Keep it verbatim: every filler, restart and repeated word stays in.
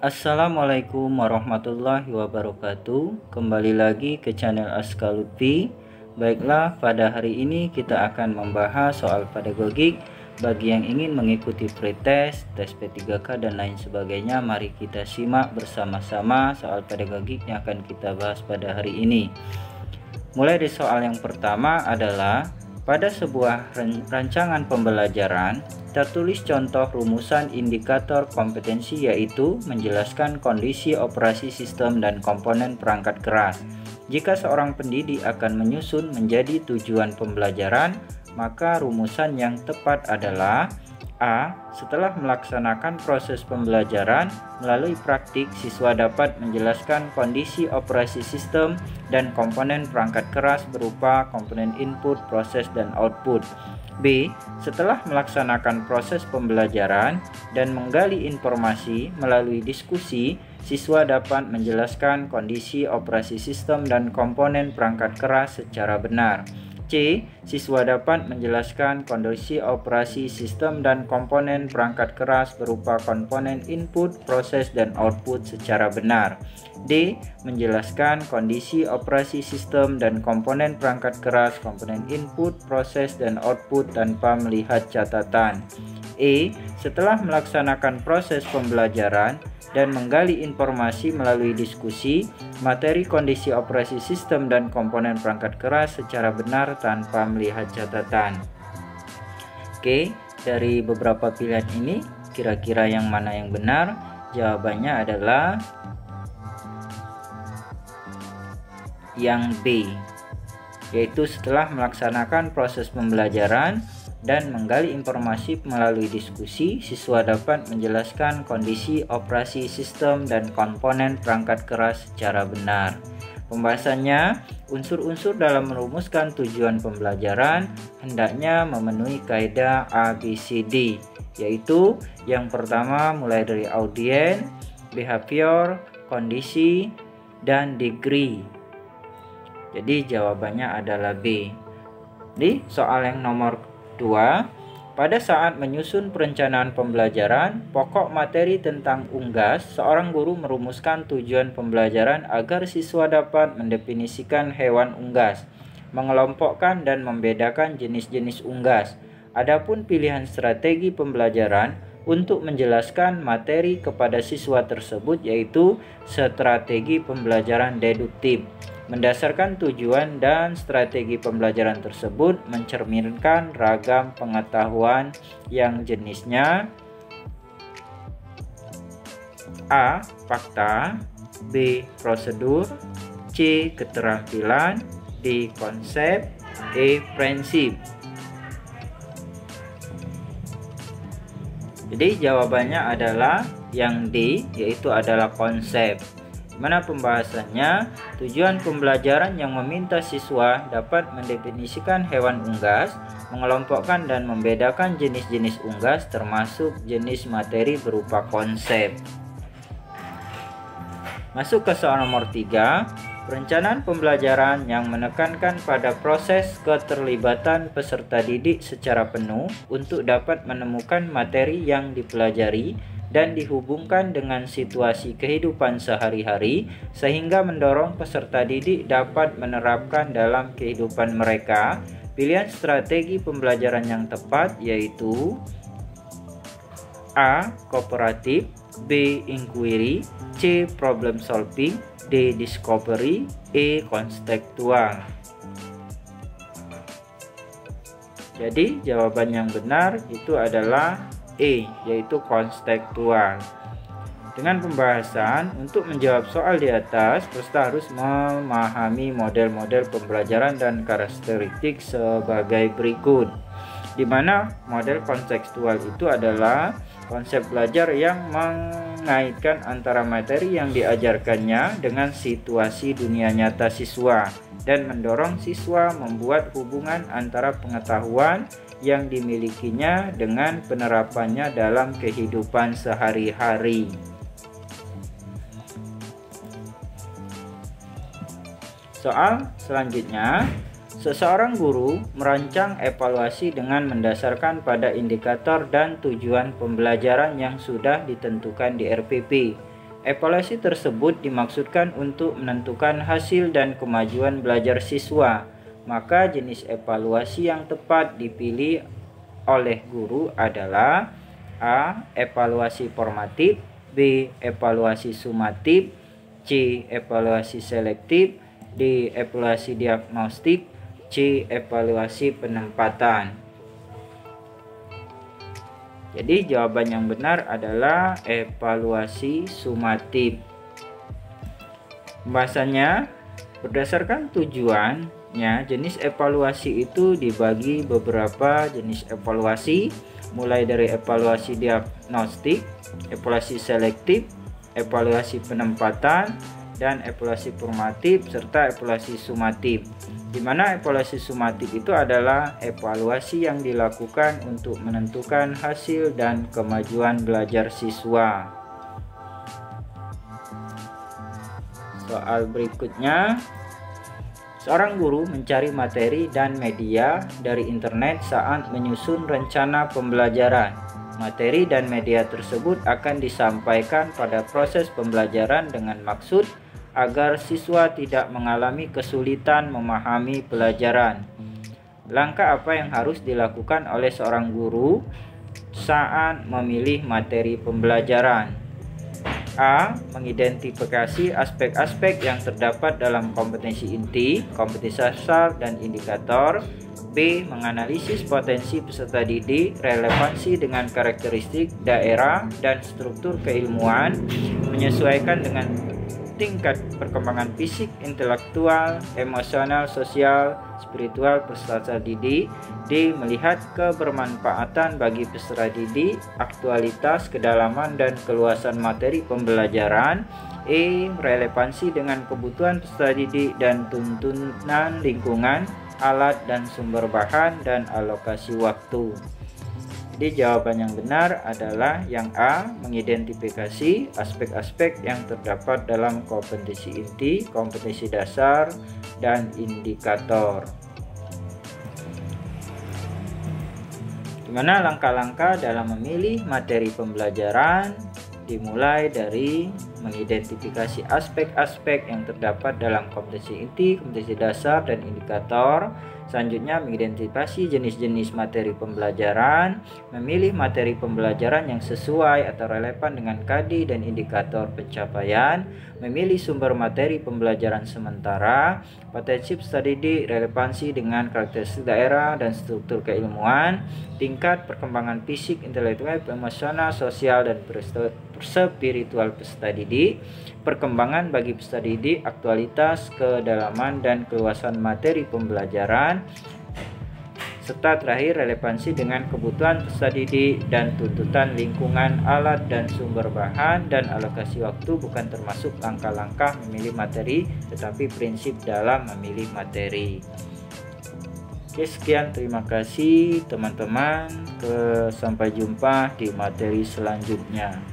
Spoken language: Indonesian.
Assalamualaikum warahmatullahi wabarakatuh. Kembali lagi ke channel Aska Lutfi. Baiklah, pada hari ini kita akan membahas soal pedagogik bagi yang ingin mengikuti pretest, tes P tiga K dan lain sebagainya. Mari kita simak bersama-sama soal pedagogik yang akan kita bahas pada hari ini. Mulai dari soal yang pertama adalah pada sebuah rancangan pembelajaran tertulis contoh rumusan indikator kompetensi, yaitu menjelaskan kondisi operasi sistem dan komponen perangkat keras. Jika seorang pendidik akan menyusun menjadi tujuan pembelajaran, maka rumusan yang tepat adalah: A. Setelah melaksanakan proses pembelajaran melalui praktik, siswa dapat menjelaskan kondisi operasi sistem dan komponen perangkat keras berupa komponen input, proses, dan output. B. Setelah melaksanakan proses pembelajaran dan menggali informasi melalui diskusi, siswa dapat menjelaskan kondisi operasi sistem dan komponen perangkat keras secara benar. C. Siswa dapat menjelaskan kondisi operasi sistem dan komponen perangkat keras berupa komponen input, proses, dan output secara benar. D. Menjelaskan kondisi operasi sistem dan komponen perangkat keras, komponen input, proses, dan output tanpa melihat catatan. E. Setelah melaksanakan proses pembelajaran dan menggali informasi melalui diskusi, materi kondisi operasi sistem dan komponen perangkat keras secara benar tanpa melihat catatan. Oke, dari beberapa pilihan ini, kira-kira yang mana yang benar? Jawabannya adalah yang B, yaitu setelah melaksanakan proses pembelajaran dan menggali informasi melalui diskusi, siswa dapat menjelaskan kondisi operasi sistem dan komponen perangkat keras secara benar. Pembahasannya, unsur-unsur dalam merumuskan tujuan pembelajaran hendaknya memenuhi kaidah A B C D, yaitu yang pertama mulai dari audien, behavior, kondisi, dan degree. Jadi jawabannya adalah B. Di soal yang nomor dua, pada saat menyusun perencanaan pembelajaran, pokok materi tentang unggas, seorang guru merumuskan tujuan pembelajaran agar siswa dapat mendefinisikan hewan unggas, mengelompokkan dan membedakan jenis-jenis unggas. Adapun pilihan strategi pembelajaran untuk menjelaskan materi kepada siswa tersebut yaitu strategi pembelajaran deduktif. Mendasarkan tujuan dan strategi pembelajaran tersebut mencerminkan ragam pengetahuan yang jenisnya: A. Fakta, B. Prosedur, C. Keterampilan, D. Konsep, E. Prinsip. Jadi jawabannya adalah yang D, yaitu adalah konsep. Mana pembahasannya, tujuan pembelajaran yang meminta siswa dapat mendefinisikan hewan unggas, mengelompokkan dan membedakan jenis-jenis unggas termasuk jenis materi berupa konsep. Masuk ke soal nomor tiga, perencanaan pembelajaran yang menekankan pada proses keterlibatan peserta didik secara penuh untuk dapat menemukan materi yang dipelajari dan dihubungkan dengan situasi kehidupan sehari-hari sehingga mendorong peserta didik dapat menerapkan dalam kehidupan mereka. Pilihan strategi pembelajaran yang tepat yaitu A. Kooperatif, B. Inquiry, C. Problem solving, D. Discovery, E. Konstektual. Jadi jawaban yang benar itu adalah E, yaitu konstektual. Dengan pembahasan, untuk menjawab soal di atas, peserta harus memahami model-model pembelajaran dan karakteristik sebagai berikut. Di mana model kontekstual itu adalah konsep belajar yang mengaitkan antara materi yang diajarkannya dengan situasi dunia nyata siswa dan mendorong siswa membuat hubungan antara pengetahuan yang dimilikinya dengan penerapannya dalam kehidupan sehari-hari. Soal selanjutnya, Seseorang guru merancang evaluasi dengan mendasarkan pada indikator dan tujuan pembelajaran yang sudah ditentukan di R P P. Evaluasi tersebut dimaksudkan untuk menentukan hasil dan kemajuan belajar siswa. Maka jenis evaluasi yang tepat dipilih oleh guru adalah A. Evaluasi formatif, B. Evaluasi sumatif, C. Evaluasi selektif, D. Evaluasi diagnostik, C. Evaluasi penempatan. Jadi jawaban yang benar adalah evaluasi sumatif. Pembahasannya, berdasarkan tujuannya, jenis evaluasi itu dibagi beberapa jenis evaluasi, mulai dari evaluasi diagnostik, evaluasi selektif, evaluasi penempatan, dan evaluasi formatif serta evaluasi sumatif. Di mana evaluasi sumatif itu adalah evaluasi yang dilakukan untuk menentukan hasil dan kemajuan belajar siswa. Soal berikutnya, seorang guru mencari materi dan media dari internet saat menyusun rencana pembelajaran. Materi dan media tersebut akan disampaikan pada proses pembelajaran dengan maksud agar siswa tidak mengalami kesulitan memahami pelajaran. Langkah apa yang harus dilakukan oleh seorang guru saat memilih materi pembelajaran? A. Mengidentifikasi aspek-aspek yang terdapat dalam kompetensi inti, kompetensi dasar, dan indikator. B. Menganalisis potensi peserta didik, relevansi dengan karakteristik daerah dan struktur keilmuan, menyesuaikan dengan tingkat perkembangan fisik, intelektual, emosional, sosial, spiritual peserta didik. D. Melihat kebermanfaatan bagi peserta didik, aktualitas, kedalaman, dan keluasan materi pembelajaran. E. Relevansi dengan kebutuhan peserta didik dan tuntunan lingkungan, alat dan sumber bahan, dan alokasi waktu. Jadi jawaban yang benar adalah yang A, mengidentifikasi aspek-aspek yang terdapat dalam kompetensi inti, kompetensi dasar, dan indikator. Di mana langkah-langkah dalam memilih materi pembelajaran dimulai dari mengidentifikasi aspek-aspek yang terdapat dalam kompetensi inti, kompetensi dasar, dan indikator. Selanjutnya, mengidentifikasi jenis-jenis materi pembelajaran, memilih materi pembelajaran yang sesuai atau relevan dengan K D dan indikator pencapaian, memilih sumber materi pembelajaran sementara, potensi peserta didik, relevansi dengan karakteristik daerah dan struktur keilmuan, tingkat perkembangan fisik, intelektual, emosional, sosial, dan spiritual peserta didik, perkembangan bagi peserta didik, aktualitas, kedalaman, dan keluasan materi pembelajaran, serta terakhir relevansi dengan kebutuhan peserta didik dan tuntutan lingkungan, alat dan sumber bahan, dan alokasi waktu bukan termasuk langkah-langkah memilih materi, tetapi prinsip dalam memilih materi. Oke, sekian, terima kasih teman-teman. Sampai jumpa di materi selanjutnya.